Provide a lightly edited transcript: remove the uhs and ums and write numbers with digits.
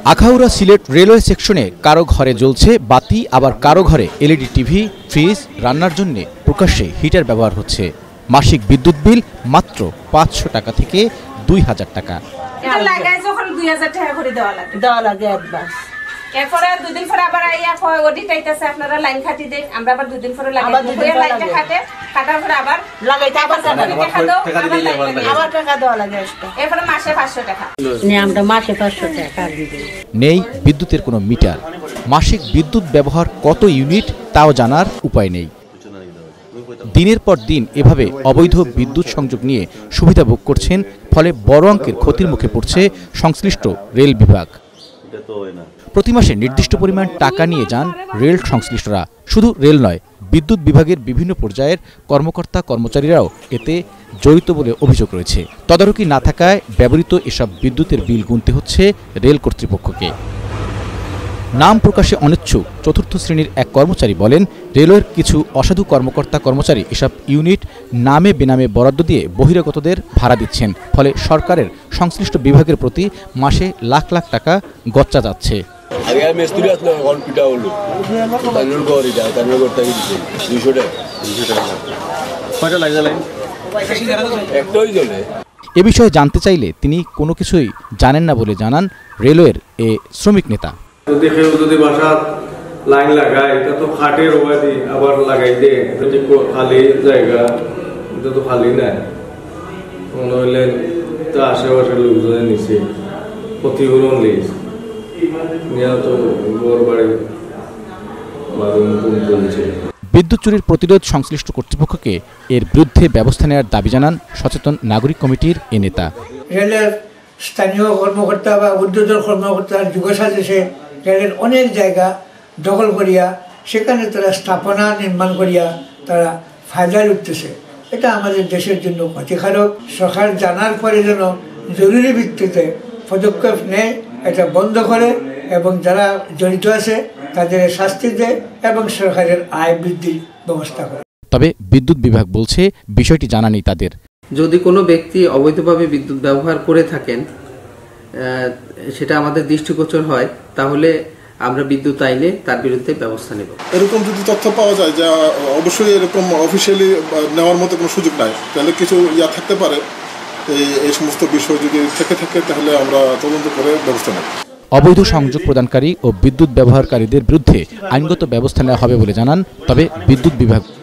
Akhaura Sylhet railway সেকশনে কারো ঘরে জ্বলছে বাতি, আবার কারো ঘরে এলইডি টিভি, ফ্রিজ, রান্নার জন্য প্রকাশ্যে হিটার ব্যবহার হচ্ছে। মাসিক বিদ্যুৎ বিল মাত্র 500 টাকা থেকে 2000 টাকা। এটা লাগায় যখন 2000 টাকা করে দেওয়া লাগে অ্যাডভান্স। এরপরে 2 দিন পরে আবার আইয়া কয় অডিট আইতাছে, আপনারা লাইন কাটি দেন, আমরা আবার 2 দিন পরে লাগাই দুপুরে লাইনটা কাটার পরে আবার লাগাইতে আবার টাকা দেওয়া লাগে। এরপরে মাসে 500 টাকা আমরা মাসে 500 টাকা দিই। নেই বিদ্যুতের কোনো মিটার, মাসিক বিদ্যুৎ ব্যবহার কত ইউনিট তাও জানার উপায় নেই। দিনের পর দিন এভাবে অবৈধ বিদ্যুৎ সংযোগ নিয়ে সুবিধা ভোগ করছেন, ফলে বড় অঙ্কের ক্ষতির মুখে পড়ছে সংশ্লিষ্ট রেল বিভাগ। প্রতি মাসে নির্দিষ্ট পরিমাণ টাকা নিয়ে যান রেল সংশ্লিষ্টরা। শুধু রেল নয়, বিদ্যুৎ বিভাগের বিভিন্ন পর্যায়ের কর্মকর্তা কর্মচারীরাও এতে জড়িত বলে অভিযোগ রয়েছে। তদারকি না থাকায় ব্যবহৃত এসব বিদ্যুতের বিল গুনতে হচ্ছে রেল কর্তৃপক্ষকে। নাম প্রকাশে অনিচ্ছুক চতুর্থ শ্রেণীর এক কর্মচারী বলেন, রেলওয়ের কিছু অসাধু কর্মকর্তা কর্মচারী এসব ইউনিট নামে বেনামে বরাদ্দ দিয়ে বহিরাগতদের ভাড়া দিচ্ছেন, ফলে সরকারের সংশ্লিষ্ট বিভাগের প্রতি মাসে লাখ লাখ টাকা গচ্চা যাচ্ছে। এ বিষয়ে জানতে চাইলে তিনি কোনো কিছুই জানেন না বলে জানান রেলওয়ের এ শ্রমিক নেতা। যদি বাসার লাইন লাগায় এটা তো খাটের ওয়াদি আবার লাগাই দে, খালি জায়গা এটা তো খালি নাই, মনে হইলে তো আশেপাশের লোকজনের নিচে ক্ষতিপূরণ লিস নিয়ে তো বড় বাড়ি চলছে। বিদ্যুৎ চুরির প্রতিরোধ সংশ্লিষ্ট কর্তৃপক্ষকে এর বিরুদ্ধে ব্যবস্থা নেওয়ার দাবি জানান সচেতন নাগরিক কমিটির এ নেতা। রেলের স্থানীয় কর্মকর্তা বা উদ্যোগের কর্মকর্তার যুগসাজেশে রেলের অনেক জায়গা দখল করিয়া সেখানে তারা স্থাপনা নির্মাণ করিয়া তারা ফায়দায় উঠতেছে। এটা আমাদের দেশের জন্য ক্ষতিকারক। সরকার জানার পরে যেন জরুরি ভিত্তিতে পদক্ষেপ নেয়, এটা বন্ধ করে এবং যারা জড়িত আছে তাদের শাস্তি দেয় এবং সরকারের আয় বৃদ্ধির ব্যবস্থা করে। তবে বিদ্যুৎ বিভাগ বলছে বিষয়টি জানা নেই তাদের। যদি কোনো ব্যক্তি অবৈধভাবে বিদ্যুৎ ব্যবহার করে থাকেন, সেটা আমাদের দৃষ্টিগোচর হয়, তাহলে আমরা বিদ্যুৎ আইনে তার বিরুদ্ধে ব্যবস্থা নেব। এরকম যদি তথ্য পাওয়া যায় যা অবশ্যই এরকম অফিসিয়ালি নেওয়ার মতো কোনো সুযোগ নাই, তাহলে কিছু থাকতে পারে। এই সমস্ত বিষয় যদি থেকে থাকে তাহলে আমরা তদন্ত করে ব্যবস্থা নেব। অবৈধ সংযোগ প্রদানকারী ও বিদ্যুৎ ব্যবহারকারীদের বিরুদ্ধে আইনগত ব্যবস্থা নেওয়া হবে বলে জানান তবে বিদ্যুৎ বিভাগ।